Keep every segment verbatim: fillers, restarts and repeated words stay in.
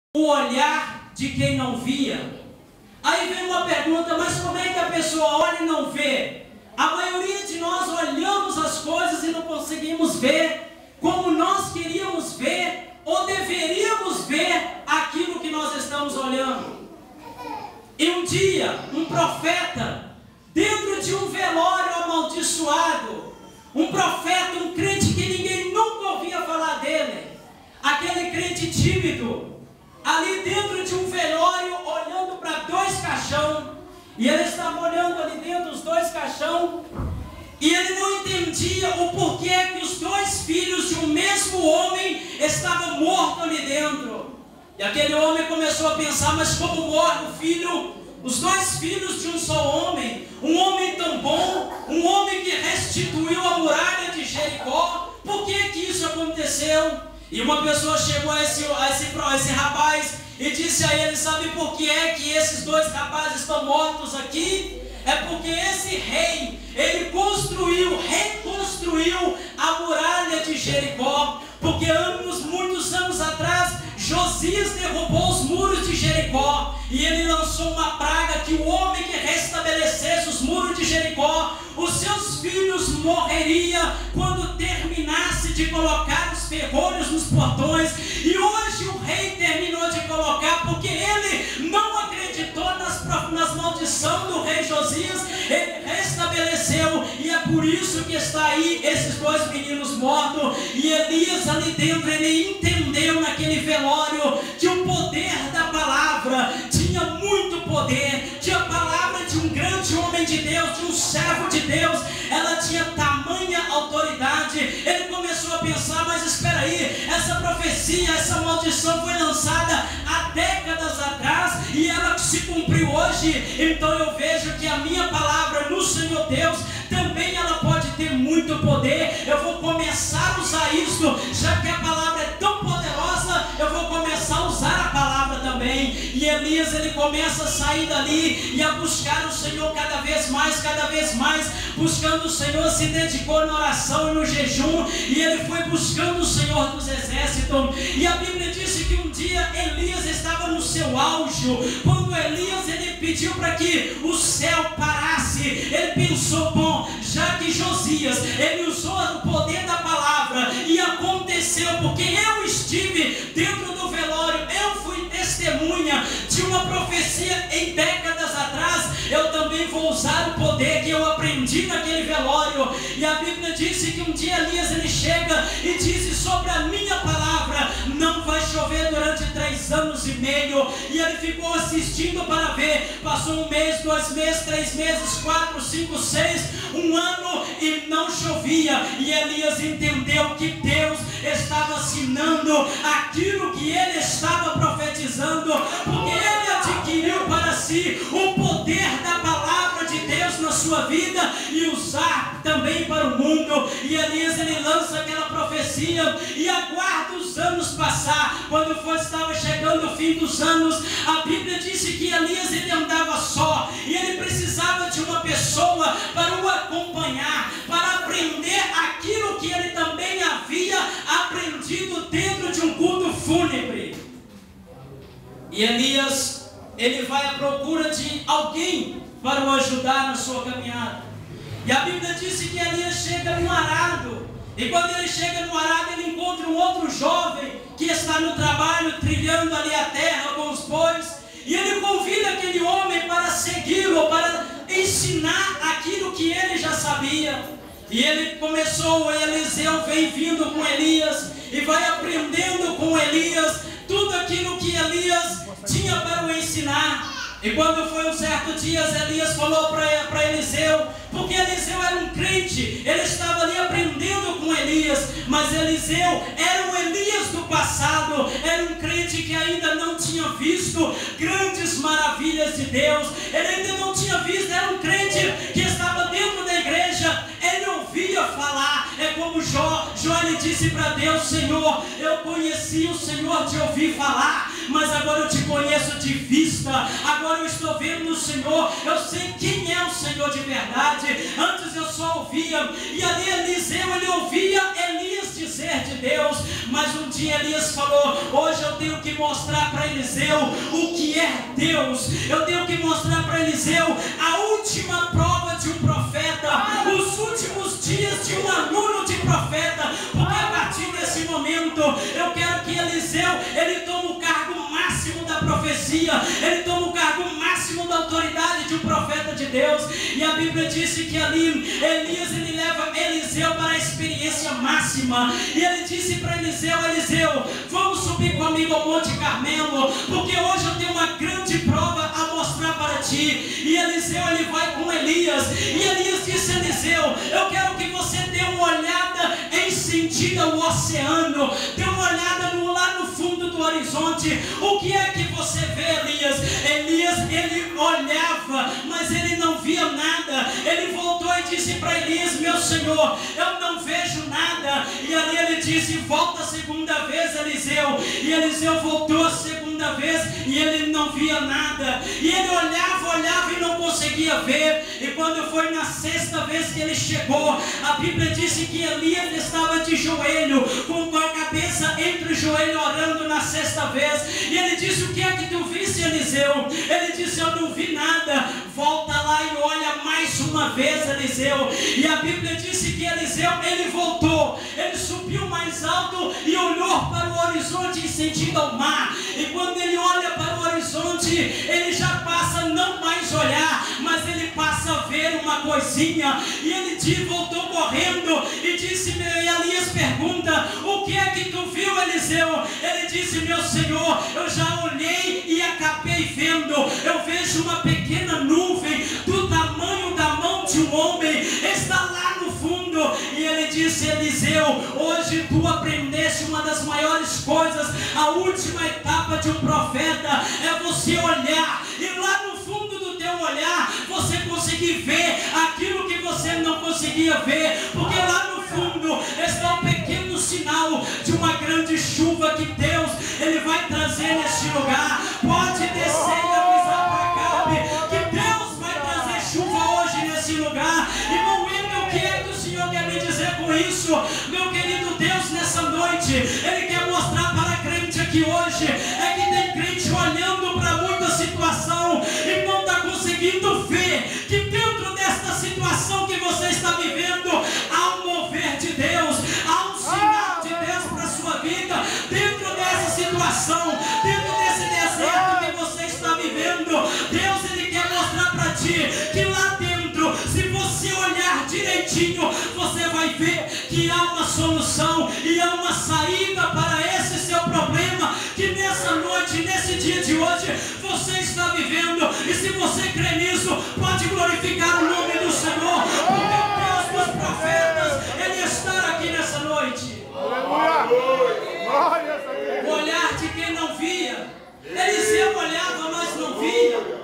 o olhar de quem não via. Aí vem uma pergunta, mas como é que a pessoa olha e não vê? A maioria de nós olhamos as coisas e não conseguimos ver como nós queríamos ver ou deveríamos ver aquilo que nós estamos olhando. E um dia, um profeta, dentro de um velório amaldiçoado, um profeta, um crente que ninguém nunca ouvia falar dele, aquele crente tímido, ali dentro de um velório, olhando para dois caixão, e ele estava olhando ali dentro dos dois caixão, e ele não entendia o porquê que os dois filhos de um mesmo homem estavam mortos ali dentro. E aquele homem começou a pensar, mas como morre o filho, os dois filhos de um só homem, um homem tão bom, um homem que restituiu a muralha de Jericó, por que que isso aconteceu? E uma pessoa chegou a esse, a esse, a esse rapaz e disse a ele, sabe por que é que esses dois rapazes estão mortos aqui? É porque esse rei, ele construiu, reconstruiu a muralha de Jericó, porque anos, muitos anos atrás, Josias derrubou os muros de Jericó, e ele lançou uma praga que o homem que restabelecesse os muros de Jericó, os seus filhos morreriam quando terminasse de colocar os ferrolhos nos portões. E hoje o rei terminou de colocar, porque ele não acreditou nas, nas maldições do rei Josias, ele restabeleceu, e é por isso que está aí esses dois meninos mortos. E Elias ali dentro, ele entendeu naquele velório que o poder da palavra tinha muito poder, que a palavra de um grande homem de Deus, de um servo de Deus, ela tinha tamanha autoridade. Ele começou a pensar, mas espera aí, essa profecia, essa maldição foi lançada há décadas atrás e ela se cumpriu hoje. Então eu vejo que a minha palavra no Senhor Deus também ela pode ter muito poder. Eu vou começar a usar isso, já que a palavra é tão poderosa, eu vou começar a usar a palavra também. E Elias, ele começa a sair dali e a buscar o Senhor cada vez mais, cada vez mais, buscando o Senhor, se dedicou na oração e no jejum, e ele foi buscando o Senhor dos exércitos. E a Bíblia disse que um dia Elias estava no seu auge, quando Elias ele pediu para que o céu parasse. Ele pensou, bom, já que Josias ele usou o poder da palavra e aconteceu, porque eu estive dentro do velório, eu fui testemunha de uma profecia em décadas atrás, eu também vou usar o poder que eu aprendi naquele velório. E a Bíblia disse que um dia Elias ele chega e diz, sobre a minha palavra não vai chover durante três anos e meio. E ele ficou assistindo para ver, passou um mês, dois meses, três meses, quatro, cinco, seis, um ano e não chovia. E Elias entendeu que Deus estava assinando aquilo que ele estava profetizando, porque ele adquiriu para si o poder da palavra de Deus na sua vida e usar também para o mundo. E Elias ele lança aquela profecia e aguarda os anos passar. Quando foi, estava chegando o fim dos anos, a Bíblia disse que Elias ele andava só e ele precisava de uma pessoa para o acompanhar, para aprender aquilo que ele também havia aprendido dentro de um culto fúnebre. E Elias ele vai à procura de alguém para o ajudar na sua caminhada. E a Bíblia disse que Elias chega no arado, e quando ele chega no arado, ele encontra um outro jovem que está no trabalho, trilhando ali a terra com os bois, e ele convida aquele homem para segui-lo, para ensinar aquilo que ele já sabia. E ele começou, Eliseu vem vindo com Elias, e vai aprendendo com Elias tudo aquilo que Elias tinha para o ensinar. E quando foi um certo dia, Elias falou para Eliseu, porque Eliseu era um crente, ele estava ali aprendendo com Elias, mas Eliseu era o Elias do passado, era um crente que ainda não tinha visto grandes maravilhas de Deus, ele ainda não tinha visto, era um crente que estava dentro da igreja, ele ouvia falar, é como Jó, Jó ele disse para Deus, Senhor, eu conheci o Senhor de ouvir falar, mas agora eu te conheço de vista, agora eu estou vendo o Senhor, eu sei quem é o Senhor de verdade. Antes eu só ouvia, e ali Eliseu ele ouvia Elias dizer ser de Deus. Mas um dia Elias falou: hoje eu tenho que mostrar para Eliseu o que é Deus. Eu tenho que mostrar para Eliseu a última prova de um profeta, os últimos dias de um aluno de profeta. Porque a partir desse momento eu quero que Eliseu, ele tome o cargo máximo da profecia, ele toma o cargo máximo da autoridade de um profeta de Deus. E a Bíblia disse que ali Elias, ele leva Eliseu para a experiência máxima. E ele disse para Eliseu: Eliseu, vamos subir comigo ao Monte Carmelo, porque hoje eu tenho uma grande prova a mostrar para ti. E Eliseu, ele vai com Elias, e Elias disse a Eliseu: eu quero que você dê uma olhada em sentido ao oceano, dê uma olhada no, lá no fundo do horizonte. O que é que você vê, Elias? Elias, ele olhava, mas ele não via nada. Ele voltou e disse para Elias: meu senhor, eu não vejo nada. E ali ele disse: volta a segunda vez, Eliseu. E Eliseu voltou a segunda vez e ele não via nada. E ele olhava, olhava e não conseguia ver. E quando foi na sexta vez que ele chegou, a Bíblia disse que Elias estava de joelho, com a cabeça entre o joelho, orando na sexta vez. E ele disse: o que é que tu viste, Eliseu? Ele disse: eu não vi nada. Volta lá e olha mais uma vez, Eliseu. E a Bíblia disse que Eliseu, ele voltou, ele subiu mais alto e olhou para o horizonte em sentido ao mar. E quando ele olha para o horizonte, ele já passa a não mais olhar, mas ele passa a ver uma coisinha. E ele te voltou correndo e disse: e Elias pergunta: o que é que tu viu, Eliseu? Ele disse: meu senhor, eu já olhei e acabei vendo. Eu vejo uma pequena nuvem do tamanho da mão de um homem, está lá no fundo. E ele disse: Eliseu, hoje tu aprendeste uma das maiores coisas. A última etapa de um profeta é você olhar, e lá no fundo do teu olhar você conseguir ver aquilo que você não conseguia ver, porque lá no fundo está um pequeno sinal de uma grande chuva que Deus, ele vai trazer neste lugar. Pode descer e avisar para Cabe que Deus vai trazer chuva hoje nesse lugar. Irmão Wendel, o que é que o Senhor quer me dizer com isso? Meu querido Deus, nessa noite ele quer mostrar para a crente aqui hoje, é que tem crente olhando para muita situação e não está conseguindo ver que dentro desta situação que você está vivendo há um mover de Deus, há um sinal de Deus para a sua vida. Dentro dessa situação, dentro desse deserto que você está vivendo, Deus, ele quer mostrar para ti que lá dentro, se você olhar direitinho, você vai ver que há uma solução e há uma saída para esse seu problema que nessa noite, nesse dia de hoje, você está vivendo. E se você crê nisso, pode glorificar o nome do Senhor, porque o Deus dos profetas, ele está aqui nessa noite. O olhar de quem não via. Eliseu olhava, mas não via.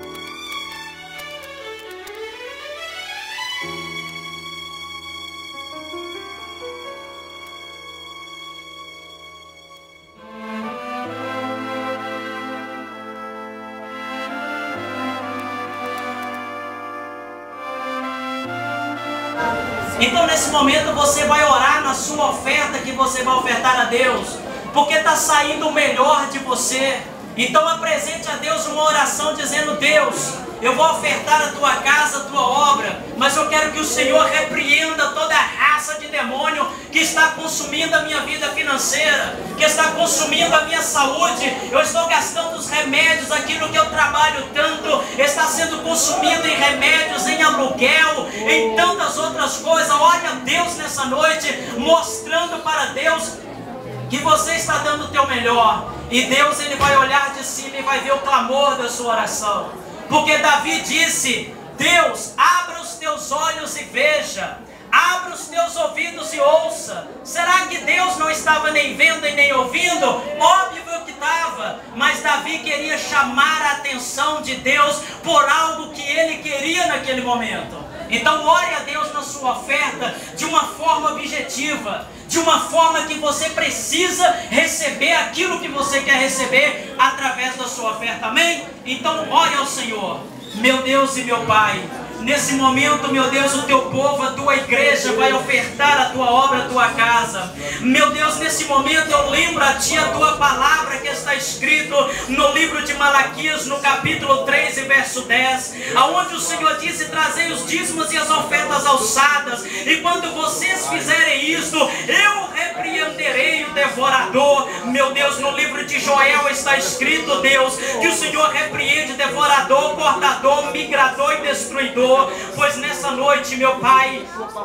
Então nesse momento você vai orar na sua oferta que você vai ofertar a Deus, porque está saindo o melhor de você. Então apresente a Deus uma oração dizendo: Deus, eu vou ofertar a tua casa, a tua obra, mas eu quero que o Senhor repreenda toda a raça de demônio que está consumindo a minha vida financeira, que está consumindo a minha saúde. Eu estou gastando os remédios, aquilo que eu trabalho tanto, está sendo consumido em remédios, em aluguel, em tantas outras coisas. Olha Deus nessa noite, mostrando para Deus que você está dando o teu melhor. E Deus, ele vai olhar de cima e vai ver o clamor da sua oração. Porque Davi disse: Deus, abra os teus olhos e veja, abra os teus ouvidos e ouça. Será que Deus não estava nem vendo e nem ouvindo? Óbvio que estava, mas Davi queria chamar a atenção de Deus por algo que ele queria naquele momento. Então ore a Deus na sua oferta de uma forma objetiva, de uma forma que você precisa receber aquilo que você quer receber através da sua oferta, amém? Então ore ao Senhor. Meu Deus e meu Pai, nesse momento, meu Deus, o teu povo, a tua igreja vai ofertar a tua obra, a tua casa. Meu Deus, nesse momento eu lembro a ti a tua palavra que está escrito no livro de Malaquias, no capítulo três e verso dez, aonde o Senhor disse: trazei os dízimos e as ofertas alçadas, e quando vocês fizerem isto, eu repreenderei o devorador. Meu Deus, no livro de Joel está escrito, Deus, que o Senhor repreende devorador, cortador, migrador e destruidor. Pois nessa noite, meu Pai,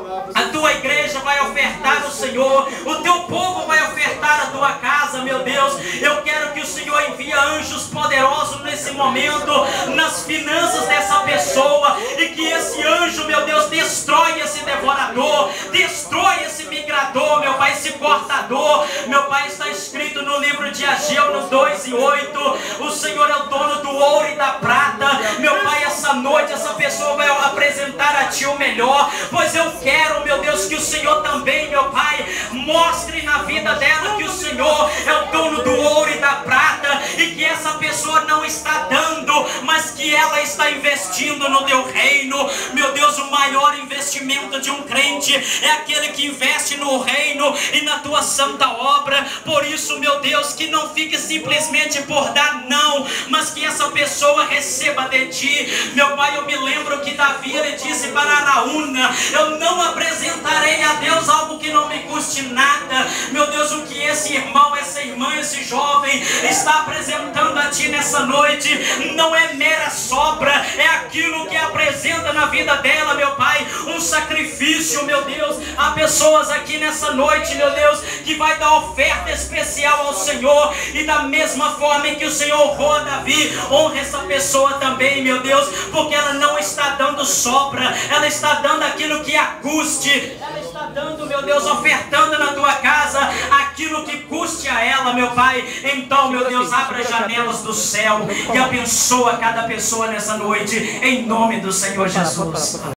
a tua igreja vai ofertar o Senhor, o teu povo vai ofertar a tua casa, meu Deus. Eu quero que o Senhor envie anjos poderosos nesse momento, nas finanças dessa pessoa, e que esse anjo, meu Deus, destrói esse devorador, destrói esse migrador, meu Pai, esse cortador. Meu Pai, está escrito no livro de Ageu, no dois e oito, o Senhor é o dono do ouro e da prata. Meu Pai, essa noite essa pessoa vai apresentar a ti o melhor, pois eu quero, meu Deus, que o Senhor também, meu Pai, mostre na vida dela que o Senhor é o dono do ouro e da prata, e que essa pessoa não está dando, mas que ela está investindo no teu reino. Meu Deus, o maior investimento de um crente é aquele que investe no reino e na tua santa obra. Por isso, meu Deus, que não fique simplesmente por dar, não, mas que essa pessoa receba de ti. Meu Pai, eu me lembro que Davi, ele disse para Araúna: eu não apresentarei a Deus algo que não me custe nada. Meu Deus, o que esse irmão, essa irmã, esse jovem está apresentando a ti nessa noite não é mera sobra, é aquilo que apresenta na vida dela, meu Pai, um sacrifício. Meu Deus, há pessoas aqui nessa noite, meu Deus, que vai dar oferta especial ao Senhor, e da mesma forma em que o Senhor honrou a Davi, honra essa pessoa também, meu Deus, porque ela não está dando sobra, ela está dando aquilo que a custe, ela está dando, meu Deus, ofertando na tua casa aquilo que custe a ela, meu Pai. Então, meu Deus, abra as janelas do céu e abençoa cada pessoa nessa noite, em nome do Senhor Jesus.